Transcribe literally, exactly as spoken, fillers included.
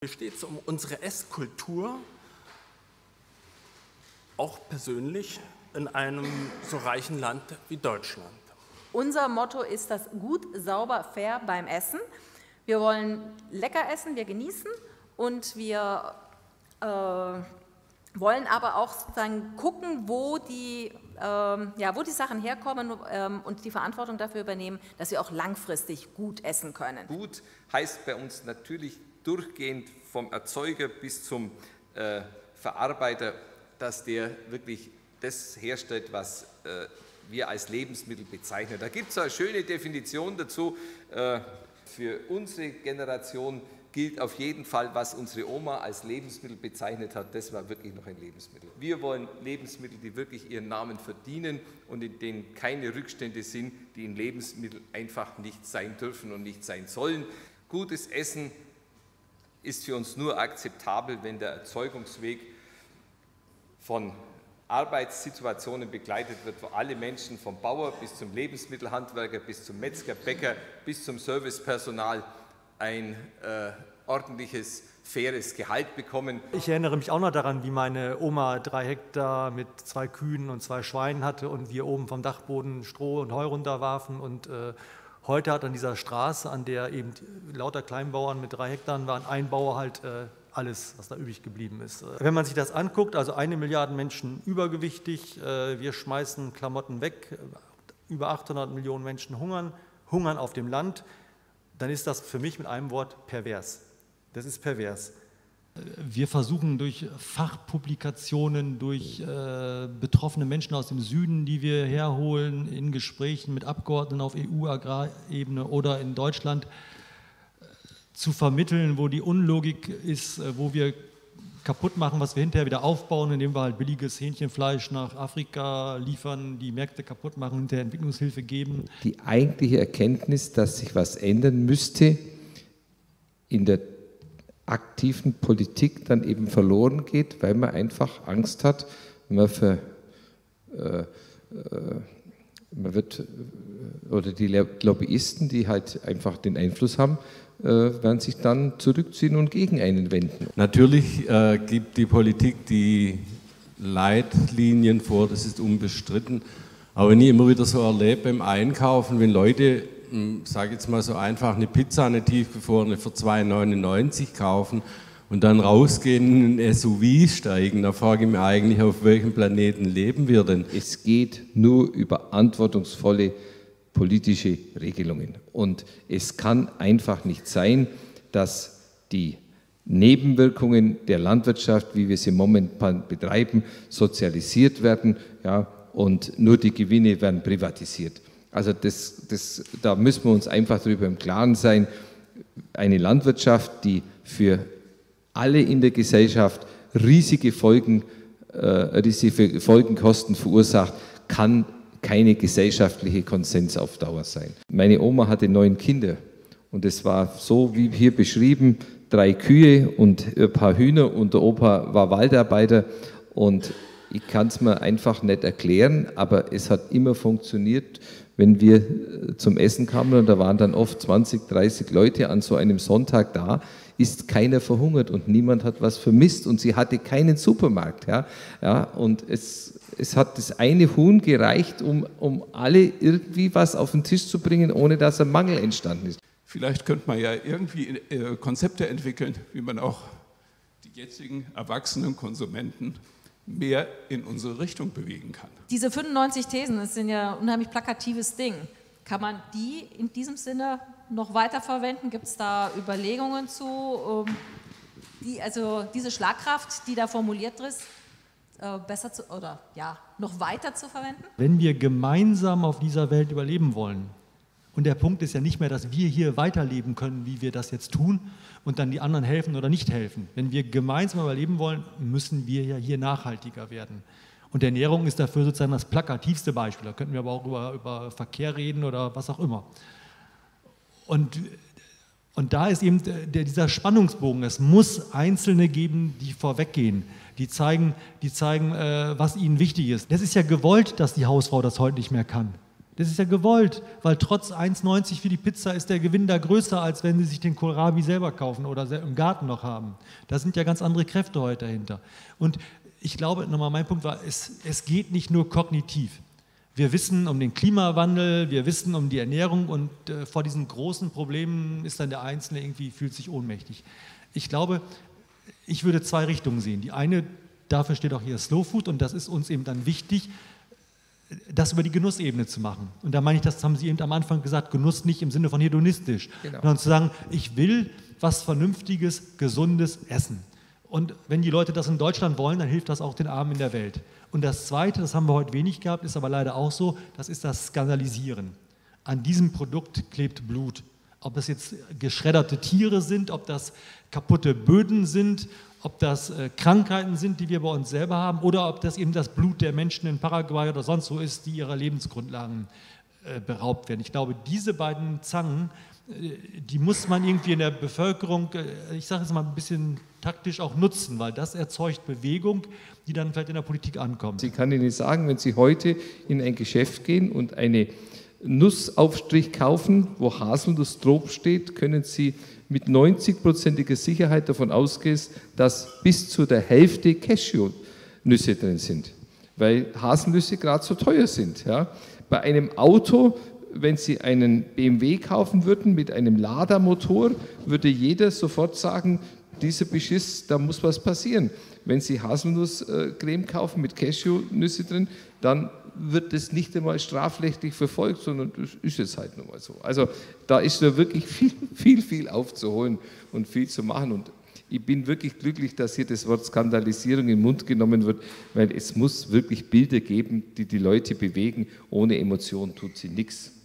Mir steht es um unsere Esskultur, auch persönlich in einem so reichen Land wie Deutschland. Unser Motto ist das gut, sauber, fair beim Essen. Wir wollen lecker essen, wir genießen und wir äh, wollen aber auch sozusagen gucken, wo die, ähm, ja, wo die Sachen herkommen ähm, und die Verantwortung dafür übernehmen, dass wir auch langfristig gut essen können. Gut heißt bei uns natürlich durchgehend vom Erzeuger bis zum äh, Verarbeiter, dass der wirklich das herstellt, was äh, wir als Lebensmittel bezeichnen. Da gibt es eine schöne Definition dazu. Äh, für unsere Generation gilt auf jeden Fall, was unsere Oma als Lebensmittel bezeichnet hat, das war wirklich noch ein Lebensmittel. Wir wollen Lebensmittel, die wirklich ihren Namen verdienen und in denen keine Rückstände sind, die in Lebensmitteln einfach nicht sein dürfen und nicht sein sollen. Gutes Essen ist für uns nur akzeptabel, wenn der Erzeugungsweg von Arbeitssituationen begleitet wird, wo alle Menschen vom Bauer bis zum Lebensmittelhandwerker, bis zum Metzger, Bäcker, bis zum Servicepersonal ein äh, ordentliches, faires Gehalt bekommen. Ich erinnere mich auch noch daran, wie meine Oma drei Hektar mit zwei Kühen und zwei Schweinen hatte und wir oben vom Dachboden Stroh und Heu runterwarfen und äh, heute hat an dieser Straße, an der eben lauter Kleinbauern mit drei Hektar waren, ein Bauer halt äh, alles, was da übrig geblieben ist. Wenn man sich das anguckt, also eine Milliarde Menschen übergewichtig, äh, wir schmeißen Klamotten weg, über achthundert Millionen Menschen hungern, hungern auf dem Land, dann ist das für mich mit einem Wort pervers. Das ist pervers. Wir versuchen durch Fachpublikationen, durch äh, betroffene Menschen aus dem Süden, die wir herholen, in Gesprächen mit Abgeordneten auf E U-Agrarebene oder in Deutschland, äh, zu vermitteln, wo die Unlogik ist, äh, wo wir kaputt machen, was wir hinterher wieder aufbauen, indem wir halt billiges Hähnchenfleisch nach Afrika liefern, die Märkte kaputt machen, hinterher Entwicklungshilfe geben. Die eigentliche Erkenntnis, dass sich was ändern müsste, in der aktiven Politik dann eben verloren geht, weil man einfach Angst hat, man, für, äh, äh, man wird, oder die Lobbyisten, die halt einfach den Einfluss haben, äh, werden sich dann zurückziehen und gegen einen wenden. Natürlich äh, gibt die Politik die Leitlinien vor, das ist unbestritten, aber wenn ich immer wieder so erlebe beim Einkaufen, wenn Leute, sage jetzt mal so einfach, eine Pizza, eine tiefgefrorene für zwei neunundneunzig kaufen und dann rausgehen in ein S U V steigen, da frage ich mich eigentlich, auf welchem Planeten leben wir denn? Es geht nur über verantwortungsvolle politische Regelungen und es kann einfach nicht sein, dass die Nebenwirkungen der Landwirtschaft, wie wir sie momentan betreiben, sozialisiert werden, ja, und nur die Gewinne werden privatisiert. Also das, das, da müssen wir uns einfach darüber im Klaren sein, eine Landwirtschaft, die für alle in der Gesellschaft riesige Folgen, äh, riesige Folgenkosten verursacht, kann keine gesellschaftliche Konsens auf Dauer sein. Meine Oma hatte neun Kinder und es war so, wie hier beschrieben, drei Kühe und ein paar Hühner und der Opa war Waldarbeiter und ich kann es mir einfach nicht erklären, aber es hat immer funktioniert, wenn wir zum Essen kamen und da waren dann oft zwanzig, dreißig Leute an so einem Sonntag da, ist keiner verhungert und niemand hat was vermisst und sie hatte keinen Supermarkt. Ja, ja, und es, es hat das eine Huhn gereicht, um, um alle irgendwie was auf den Tisch zu bringen, ohne dass ein Mangel entstanden ist. Vielleicht könnte man ja irgendwie äh, Konzepte entwickeln, wie man auch die jetzigen erwachsenen Konsumenten mehr in unsere Richtung bewegen kann. Diese fünfundneunzig Thesen, das sind ja ein unheimlich plakatives Ding. Kann man die in diesem Sinne noch weiter verwenden? Gibt es da Überlegungen zu, um die, also diese Schlagkraft, die da formuliert ist, äh, besser zu, oder ja, noch weiter zu verwenden? Wenn wir gemeinsam auf dieser Welt überleben wollen, und der Punkt ist ja nicht mehr, dass wir hier weiterleben können, wie wir das jetzt tun und dann die anderen helfen oder nicht helfen. Wenn wir gemeinsam überleben wollen, müssen wir ja hier nachhaltiger werden. Und Ernährung ist dafür sozusagen das plakativste Beispiel. Da könnten wir aber auch über, über Verkehr reden oder was auch immer. Und, und da ist eben der, dieser Spannungsbogen. Es muss Einzelne geben, die vorweggehen, die zeigen, die zeigen äh, was ihnen wichtig ist. Das ist ja gewollt, dass die Hausfrau das heute nicht mehr kann. Das ist ja gewollt, weil trotz eins neunzig für die Pizza ist der Gewinn da größer, als wenn Sie sich den Kohlrabi selber kaufen oder im Garten noch haben. Da sind ja ganz andere Kräfte heute dahinter. Und ich glaube, nochmal mein Punkt war, es, es geht nicht nur kognitiv. Wir wissen um den Klimawandel, wir wissen um die Ernährung und äh, vor diesen großen Problemen ist dann der Einzelne irgendwie, fühlt sich ohnmächtig. Ich glaube, ich würde zwei Richtungen sehen. Die eine, dafür steht auch hier Slow Food und das ist uns eben dann wichtig, das über die Genussebene zu machen. Und da meine ich, das haben Sie eben am Anfang gesagt, Genuss nicht im Sinne von hedonistisch, genau, sondern zu sagen, ich will was Vernünftiges, Gesundes essen. Und wenn die Leute das in Deutschland wollen, dann hilft das auch den Armen in der Welt. Und das Zweite, das haben wir heute wenig gehabt, ist aber leider auch so, das ist das Skandalisieren. An diesem Produkt klebt Blut. Ob das jetzt geschredderte Tiere sind, ob das kaputte Böden sind, ob das äh, Krankheiten sind, die wir bei uns selber haben, oder ob das eben das Blut der Menschen in Paraguay oder sonst wo ist, die ihrer Lebensgrundlagen äh, beraubt werden. Ich glaube, diese beiden Zangen, äh, die muss man irgendwie in der Bevölkerung, äh, ich sage jetzt mal ein bisschen taktisch auch nutzen, weil das erzeugt Bewegung, die dann vielleicht in der Politik ankommt. Ich kann Ihnen sagen, wenn Sie heute in ein Geschäft gehen und eine Nussaufstrich kaufen, wo Haselnuss drauf steht, können Sie mit neunzig-prozentiger Sicherheit davon ausgehen, dass bis zu der Hälfte Cashewnüsse drin sind, weil Haselnüsse gerade so teuer sind. Ja. Bei einem Auto, wenn Sie einen B M W kaufen würden mit einem Ladermotor, würde jeder sofort sagen, dieser Beschiss, da muss was passieren. Wenn Sie Haselnusscreme kaufen mit Cashewnüsse drin, dann wird das nicht einmal strafrechtlich verfolgt, sondern das ist jetzt halt nun mal so. Also da ist da wirklich viel, viel, viel aufzuholen und viel zu machen. Und ich bin wirklich glücklich, dass hier das Wort Skandalisierung in den Mund genommen wird, weil es muss wirklich Bilder geben, die die Leute bewegen. Ohne Emotion tut sie nichts.